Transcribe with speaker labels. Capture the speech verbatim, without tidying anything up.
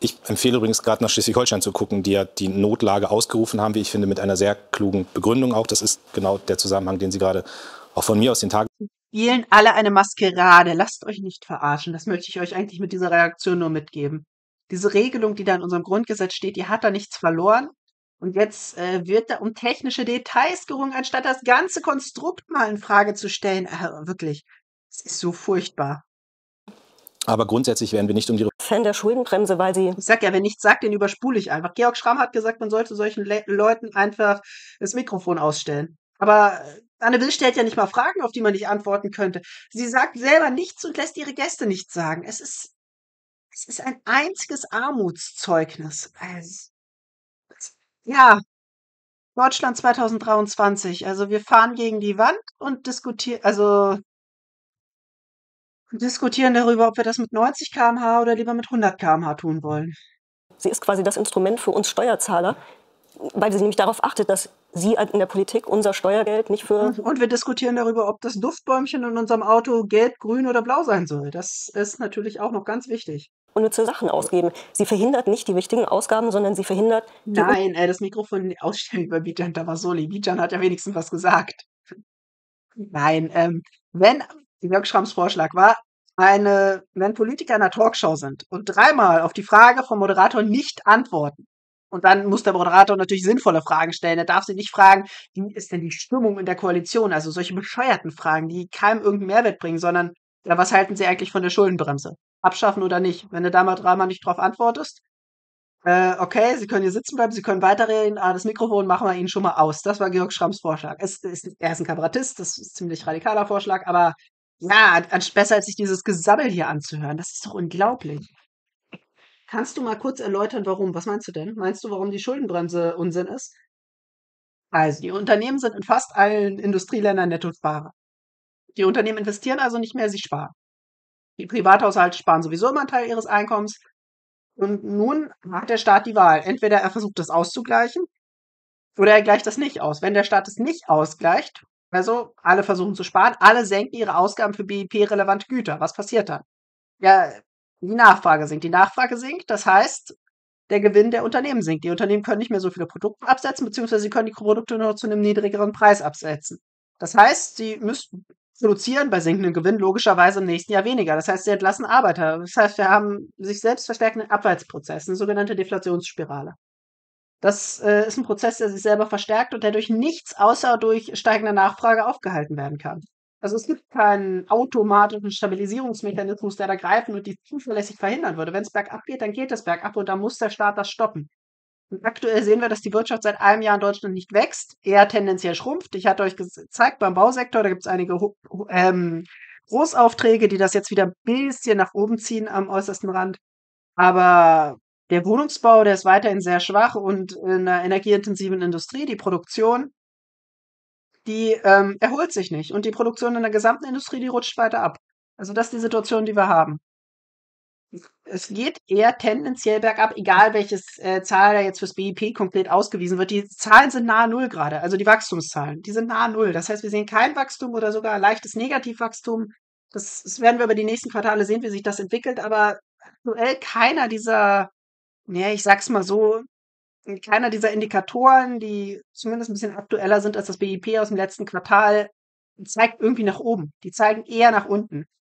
Speaker 1: Ich empfehle übrigens gerade nach Schleswig-Holstein zu gucken, die ja die Notlage ausgerufen haben, wie ich finde, mit einer sehr klugen Begründung auch. Das ist genau der Zusammenhang, den Sie gerade auch von mir aus den Tagen...
Speaker 2: Spielen alle eine Maskerade. Lasst euch nicht verarschen. Das möchte ich euch eigentlich mit dieser Reaktion nur mitgeben. Diese Regelung, die da in unserem Grundgesetz steht, die hat da nichts verloren. Und jetzt äh, wird da um technische Details gerungen, anstatt das ganze Konstrukt mal in Frage zu stellen. Äh, wirklich, es ist so furchtbar.
Speaker 1: Aber grundsätzlich werden wir nicht um die...
Speaker 3: Fan der Schuldenbremse, weil sie...
Speaker 2: Ich sag ja, wer nichts sagt, den überspule ich einfach. Georg Schramm hat gesagt, man sollte solchen Le Leuten einfach das Mikrofon ausstellen. Aber Anne Will stellt ja nicht mal Fragen, auf die man nicht antworten könnte. Sie sagt selber nichts und lässt ihre Gäste nichts sagen. Es ist, es ist ein einziges Armutszeugnis. Also, ja, Deutschland zwanzig dreiundzwanzig. Also wir fahren gegen die Wand und diskutieren, also diskutieren darüber, ob wir das mit neunzig Kilometer pro Stunde oder lieber mit hundert Kilometer pro Stunde tun wollen.
Speaker 3: Sie ist quasi das Instrument für uns Steuerzahler, weil sie nämlich darauf achtet, dass sie in der Politik unser Steuergeld nicht für...
Speaker 2: Und wir diskutieren darüber, ob das Duftbäumchen in unserem Auto gelb, grün oder blau sein soll. Das ist natürlich auch noch ganz wichtig.
Speaker 3: unnütze Sachen ausgeben. Sie verhindert nicht die wichtigen Ausgaben, sondern sie verhindert... die
Speaker 2: Nein, äh, das Mikrofon ausstellen über Bijan Tawasoli. Bijan hat ja wenigstens was gesagt. Nein, ähm, wenn, Jörg Schrams Vorschlag war, eine, wenn Politiker in einer Talkshow sind und dreimal auf die Frage vom Moderator nicht antworten, und dann muss der Moderator natürlich sinnvolle Fragen stellen. Er darf sie nicht fragen, wie ist denn die Stimmung in der Koalition? Also solche bescheuerten Fragen, die keinem irgendeinen Mehrwert bringen, sondern, ja, was halten Sie eigentlich von der Schuldenbremse? Abschaffen oder nicht? Wenn du da mal dreimal nicht drauf antwortest, äh, okay, Sie können hier sitzen bleiben, Sie können weiterreden, aber das Mikrofon machen wir Ihnen schon mal aus. Das war Georg Schrams Vorschlag. Es ist, er ist ein Kabarettist, das ist ein ziemlich radikaler Vorschlag, aber ja, an, an, besser als sich dieses Gesabbel hier anzuhören. Das ist doch unglaublich. Kannst du mal kurz erläutern, warum? Was meinst du denn? Meinst du, warum die Schuldenbremse Unsinn ist? Also, die Unternehmen sind in fast allen Industrieländern Nettosparer. Die Unternehmen investieren also nicht mehr, sie sparen. Die Privathaushalte sparen sowieso immer einen Teil ihres Einkommens. Und nun hat der Staat die Wahl. Entweder er versucht das auszugleichen oder er gleicht das nicht aus. Wenn der Staat es nicht ausgleicht, also alle versuchen zu sparen, alle senken ihre Ausgaben für B I P-relevante Güter. Was passiert dann? Ja, die Nachfrage sinkt. Die Nachfrage sinkt, das heißt, der Gewinn der Unternehmen sinkt. Die Unternehmen können nicht mehr so viele Produkte absetzen, beziehungsweise sie können die Produkte nur zu einem niedrigeren Preis absetzen. Das heißt, sie müssen produzieren bei sinkendem Gewinn logischerweise im nächsten Jahr weniger. Das heißt, sie entlassen Arbeiter. Das heißt, wir haben sich selbst verstärkenden Abwärtsprozess, eine sogenannte Deflationsspirale. Das äh, ist ein Prozess, der sich selber verstärkt und der durch nichts außer durch steigende Nachfrage aufgehalten werden kann. Also es gibt keinen automatischen Stabilisierungsmechanismus, der da greifen und die zuverlässig verhindern würde. Wenn es bergab geht, dann geht es bergab und dann muss der Staat das stoppen. Und aktuell sehen wir, dass die Wirtschaft seit einem Jahr in Deutschland nicht wächst, eher tendenziell schrumpft. Ich hatte euch gezeigt, beim Bausektor, da gibt es einige ähm, Großaufträge, die das jetzt wieder ein bisschen nach oben ziehen am äußersten Rand. Aber der Wohnungsbau, der ist weiterhin sehr schwach und in einer energieintensiven Industrie, die Produktion, die ähm, erholt sich nicht. Und die Produktion in der gesamten Industrie, die rutscht weiter ab. Also das ist die Situation, die wir haben. Es geht eher tendenziell bergab, egal welches äh, Zahl da jetzt fürs B I P konkret ausgewiesen wird. Die Zahlen sind nahe Null gerade, also die Wachstumszahlen, die sind nahe Null. Das heißt, wir sehen kein Wachstum oder sogar leichtes Negativwachstum. Das, das werden wir über die nächsten Quartale sehen, wie sich das entwickelt, aber aktuell keiner dieser, ja, ich sag's mal so, keiner dieser Indikatoren, die zumindest ein bisschen aktueller sind als das B I P aus dem letzten Quartal, zeigt irgendwie nach oben. Die zeigen eher nach unten.